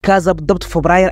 كازا بالضبط في فبراير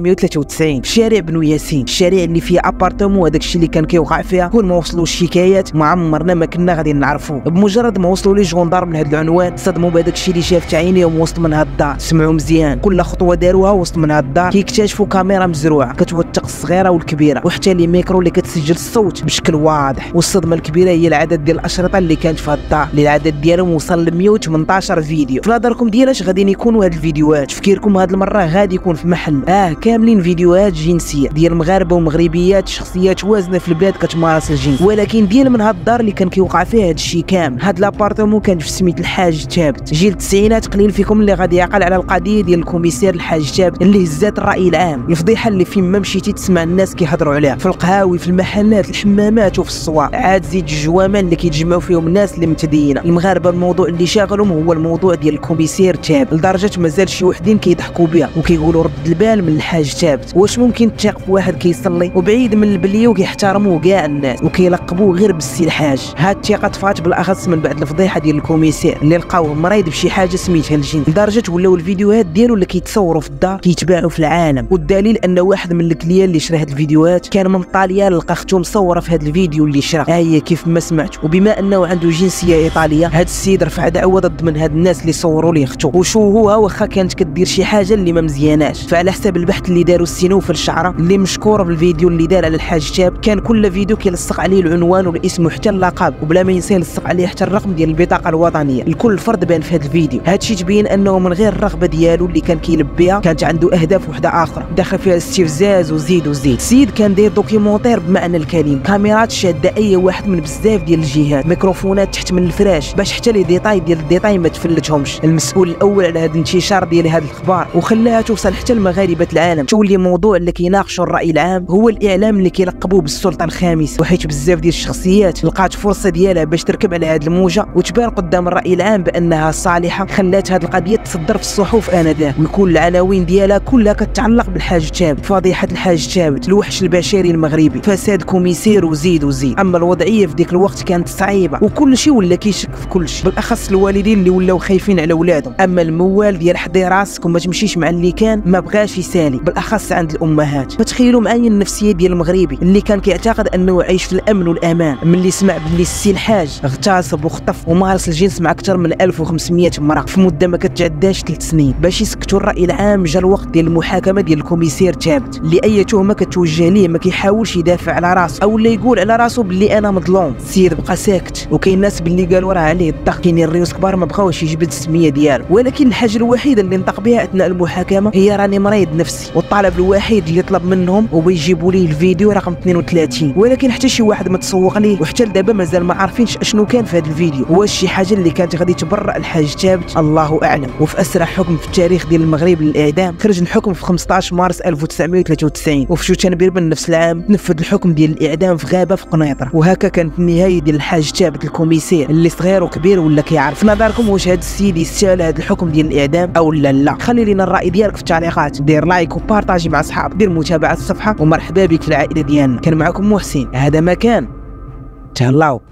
1993 في شارع بنو ياسين، الشارع اللي فيه ابارتمون. وهذاك الشيء اللي كان كيوقع فيها كون ما وصلوا الشكايات ما عمرنا ما كنا غادي نعرفوه. بمجرد ما وصلوا لي جوندارم لهذا العنوان صدموا بهذاك الشيء اللي شافت عينيهم وسط من هاد الدار. سمعوا مزيان كل خطوه داروها وسط من هاد الدار كيكتشفوا كاميرا مزروعه كتوثق الصغيره والكبيره، وحتى لي ميكرو اللي كتسجل الصوت بشكل واضح. والصدمه الكبيره هي العدد ديال الاشرطه اللي كانت في هاد الدار، اللي العدد ديالهم وصل ل 118 فيديو. في نظركم ديال اش غادي يكونوا هاد الفيديوهات؟ تفكيركم هاد المره غادي يكون في محل كاملين فيديوهات جنسيه ديال مغاربه ومغربيات، شخصيات وازنه في البلاد كتمارس الجنس، ولكن ديال من هاد الدار اللي كان كيوقع فيها هاد الشيء كامل. هاد لابارتمون كان في سميت الحاج ثابت. جيل التسعينات قليل فيكم اللي غادي يعقل على القضيه ديال الكوميسير الحاج ثابت اللي هزات الراي العام، الفضيحه اللي فين ما مشيتي تسمع الناس كيهضروا عليها في القهاوي، في المحلات، الحمامات وفي السواق. عاد زيد الجوامان اللي كيتجمعوا فيهم الناس اللي متدينه. المغاربه الموضوع اللي شاغلهم هو الموضوع ديال الكوميسير ثابت، لدرجه مازال شي وحدين كيضحكوا بها وكيقولوا رد البال من الحاج ثابت. واش ممكن تثق في واحد كيصلي وبعيد من البليه وكيحترموه كاع الناس وكيلقبوه غير بالسي الحاج؟ هاد الثقه طفات بالاخص من بعد الفضيحه ديال الكوميسير اللي لقاوه مريض بشي حاجه سميتها الجنس، لدرجه ولاو الفيديوهات ديالو اللي كيتصوروا في الدار كيتباعوا في العالم. والدليل ان واحد من الكليان اللي شرا هاد الفيديوهات كان من طاليان، لقى اختو مصوره في هاد الفيديو اللي شرا. هي كيف ما سمعت، وبما انه عنده جنسيه ايطاليه هاد السيد رفع دعوه ضد من هاد الناس اللي صوروا ليه اختو وشوهوها واخا كانت كدير شي حاجه اللي ما مزياناش. فعلى حساب البحث اللي داروا السينوفر الشعره اللي مشكور في الفيديو اللي دار على الحاج ثابت، كان كل فيديو كيلصق عليه العنوان والاسم وحتى اللقب، وبلا ما ينسى يلصق عليه حتى الرقم ديال البطاقه الوطنيه لكل فرد بان في هذا الفيديو. هادشي تبين انه من غير الرغبه ديالو اللي كان كيلبيها كانت عنده اهداف وحده اخرى داخل فيها الاستفزاز وزيد وزيد. السيد كان داير دوكيومونتير بمعنى الكلمه، كاميرات شاده اي واحد من بزاف ديال الجهات، ميكروفونات تحت من الفراش باش حتى لي ديتاي ديال الديتاي ما تفلتهمش. المسؤول الاول على هذا الانتشار ديال هذه الاخبار وخلاها توصل حتى لمغاربه العالم، تولي موضوع اللي كيناقشوا الراي العام هو الاعلام اللي كيلقبوه بالسلطه الخامسه. وحيت بزاف ديال الشخصيات لقات فرصه ديالها باش تركب على هذه الموجه وتبان قدام الراي العام بانها صالحه، خلات هذه القضيه تصدر في الصحف انذاك ويكون العناوين ديالها كلها كتعلق بالحاج ثابت، فضيحه الحاج ثابت، الوحش البشري المغربي، فساد كوميسير وزيد وزيد. اما الوضعيه في ديك الوقت كانت صعيبه وكل شيء ولا كيشك في كل شيء، بالاخص الوالدين اللي ولاو خايفين على اولادهم. اما الموال ديال حضي راسك وما تمشيش مع اللي كان ما بغاش يسالي، بالاخص عند الامهات. فتخيلوا معايا النفسيه ديال المغربي اللي كان كيعتقد انه عايش في الامن والامان ملي سمع باللي السي الحاج اغتصب وخطف ومارس الجنس مع اكثر من 1500 امراه في مده ما كتعداش 3 سنين. باش يسكتوا الراي العام جا الوقت ديال المحاكمه ديال الكوميسير ثابت، اللي اي تهمه كتوجه ليه ما كيحاولش يدافع على راسه او لا يقول على راسه باللي انا مظلوم. السيد بقى ساكت، وكاين ناس باللي قالوا راه عليه الضغط، كاينين الريوس كبار ما بغاوش يجبد السميه ديالو، ولكن الحاجه الوحيده اللي نطق بها اثناء المحاكمه هي راني مريض نفسي. والطلب الوحيد اللي طلب منهم هو يجيبوا ليه الفيديو رقم 32، ولكن حتى شي واحد ما تسوق ليه، وحتى لدابا مازال ما عارفينش اشنو كان في هذا الفيديو. واش شي حاجه اللي كانت غادي تبرأ الحاج ثابت؟ الله اعلم. وفي اسرع حكم في التاريخ ديال المغرب للاعدام خرج الحكم في 15 مارس 1993، وفي شو تنبير من نفس العام نفذ الحكم ديال الاعدام في غابه في قنيطره. وهكا كانت النهايه ديال الحاج ثابت الكوميسير اللي صغير وكبير ولا كيعرف. في نظركم واش هذا السيد يستاهل هذا الحكم ديال الاعدام او لا؟ خلي لنا الراي ديالك في التعليقات، دير لايك وبارطاجي مع اصحابك، دير متابعه الصفحه، ومرحبا بك في العائله ديالنا. كان معكم محسن، هذا مكان تهلاو.